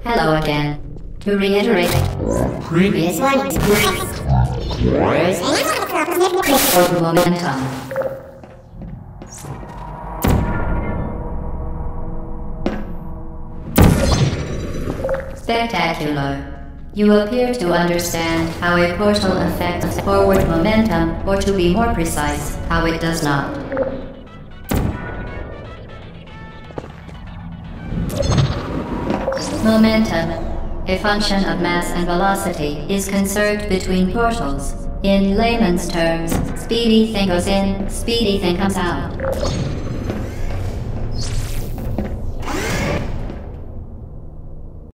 Hello again. To reiterate, previous momentum. Spectacular. You appear to understand how a portal affects forward momentum, or to be more precise, how it does not. Momentum, a function of mass and velocity, is conserved between portals. In layman's terms, speedy thing goes in, speedy thing comes out.